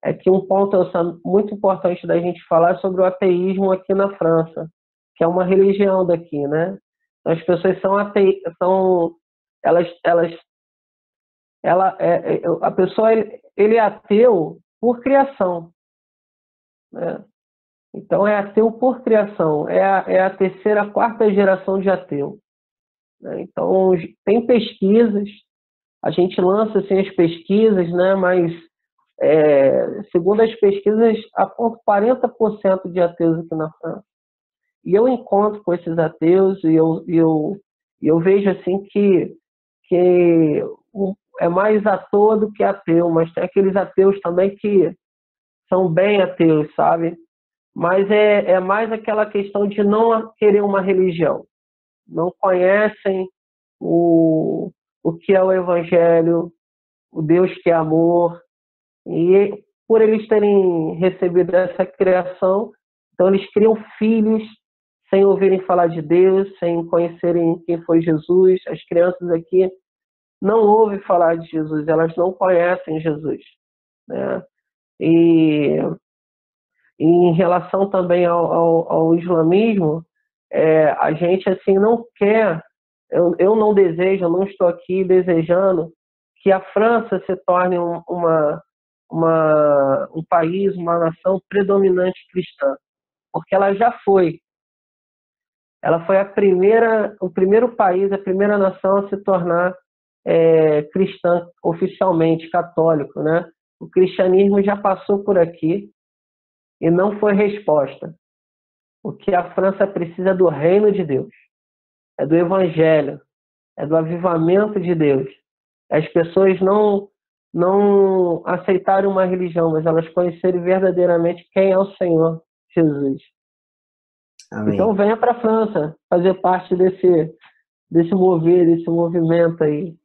é que um ponto muito importante da gente falar é sobre o ateísmo aqui na França, que é uma religião daqui, né? Então, as pessoas são ateias, a pessoa ele é ateu por criação, né? Então é ateu por criação, é a terceira, quarta geração de ateu, né? Então tem pesquisas, a gente lança assim as pesquisas, né? Mas segundo as pesquisas apontam 40% de ateus aqui na França. E eu encontro com esses ateus e eu vejo assim que é mais ateu do que ateu, mas tem aqueles ateus também que são bem ateus, sabe? Mas é mais aquela questão de não querer uma religião. Não conhecem o, o que é o Evangelho, o Deus que é amor. E por eles terem recebido essa criação, então eles criam filhos sem ouvirem falar de Deus, sem conhecerem quem foi Jesus. As crianças aqui não ouvem falar de Jesus, elas não conhecem Jesus, né? E em relação também ao islamismo, a gente assim não quer, eu não desejo, eu não estou aqui desejando que a França se torne um país, uma nação predominante cristã, porque ela já foi. Ela foi o primeiro país, a primeira nação a se tornar cristã oficialmente, católico, né? O cristianismo já passou por aqui e não foi resposta. O que a França precisa é do reino de Deus, é do evangelho, é do avivamento de Deus. As pessoas não aceitarem uma religião, mas elas conhecerem verdadeiramente quem é o Senhor Jesus. Então Amém. venha para a França fazer parte desse mover, desse movimento aí.